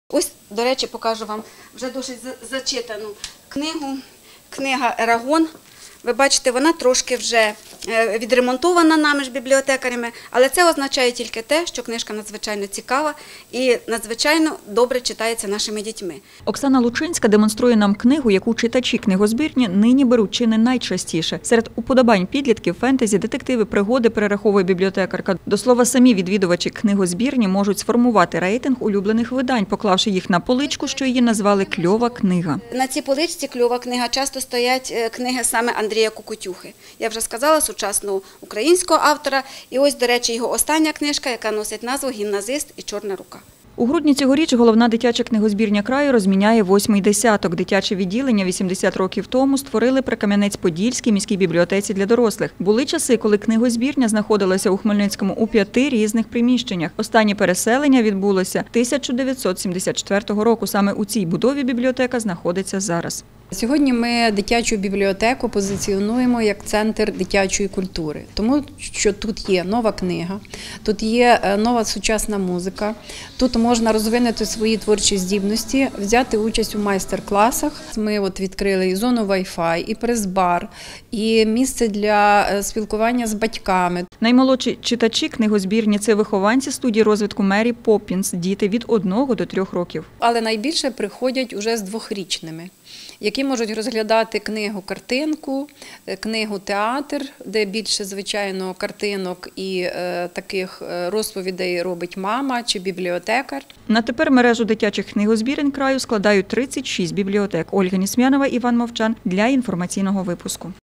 Ось, до речі, покажу вам вже досить зачитану книгу. Книга «Ерагон». Ви бачите, вона трошки вже відремонтована нами ж бібліотекарями, але це означає тільки те, що книжка надзвичайно цікава і надзвичайно добре читається нашими дітьми. Оксана Лучинська демонструє нам книгу, яку читачі книгозбірні нині беруть чи не найчастіше. Серед уподобань підлітків фентезі, детективи, пригоди перераховує бібліотекарка. До слова, самі відвідувачі книгозбірні можуть сформувати рейтинг улюблених видань, поклавши їх на поличку, що її назвали «Кльова книга». На цій поличці «Кльова книга» часто стоять книги саме Андрія Кукутюхи. Я вже сказала, сучасного українського автора. І ось, до речі, його остання книжка, яка носить назву «Гімназист і чорна рука». У грудні цьогоріч головна дитяча книгозбірня краю розміняє 8-й десяток. Дитяче відділення 80 років тому створили при Кам'янець-Подільській міській бібліотеці для дорослих. Були часи, коли книгозбірня знаходилася у Хмельницькому у 5 різних приміщеннях. Останнє переселення відбулося 1974 року. Саме у цій будові бібліотека знаходиться зараз. Сьогодні ми дитячу бібліотеку позиціонуємо як центр дитячої культури, тому що тут є нова книга, тут є нова сучасна музика, тут можна розвинути свої творчі здібності, взяти участь у майстер-класах. Ми відкрили і зону Wi-Fi, і прес-бар, і місце для спілкування з батьками. Наймолодші читачі книгозбірні – це вихованці студії розвитку Мері Поппінс, діти від 1 до 3 років. Але найбільше приходять уже з 2-річними. Які можуть розглядати книгу-картинку, книгу-театр, де більше, звичайно, картинок і таких розповідей робить мама чи бібліотекар. На тепер мережу дитячих книгозбірень краю складають 36 бібліотек. Ольга Нісмянова, Іван Мовчан для інформаційного випуску.